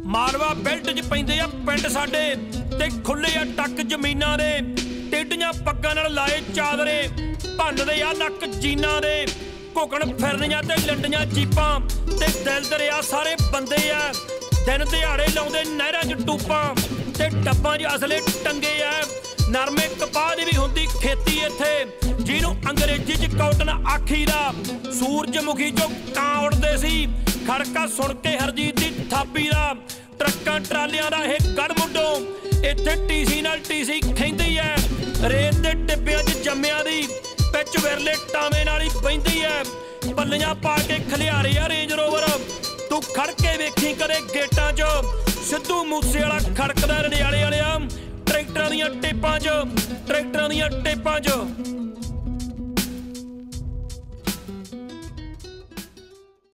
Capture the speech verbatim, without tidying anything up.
Malwa belt च पैंदे आ पिंड साडे ते खुले आ टक जमीनां दे टेढ़ियां पग्गां नाल लाए चादरे भन्नदे आ नक जीनां दे घुकण फिरनियां ते लंडियां जीपां ते दिल दरिया सारे बंदे आ दिन दिहाड़े लाउंदे नहरां च टूपां ते डब्बां च असले टंगे आ नरमे कपाह दी भी हुंदी खेती इत्थे जिहनूं अंग्रेजी च कॉटन आखीदा सूरजमुखी चों ਕਾਂ उड़दे सी खड़का सुण के हरजीत दी थापी दा ट्रक्कां ट्रालियां दा इह गढ़ मुंडों इत्थे टीसी नाल टीसी खैंदी ऐ रेत दे टिब्बियां च जम्मियां दी पिच विरले टाਵੇਂ नाल ही बहिंदी ऐ पल्लियां पा के खलियारे आ रेंज रोवर तू खड़ के वेखी कदे गेटां च सिद्धू मूसे वाला खड़कदा रड़ियाले वालिया ट्रैक्टरां दीयां टेपां च ट्रैक्टरां दीयां टेपां च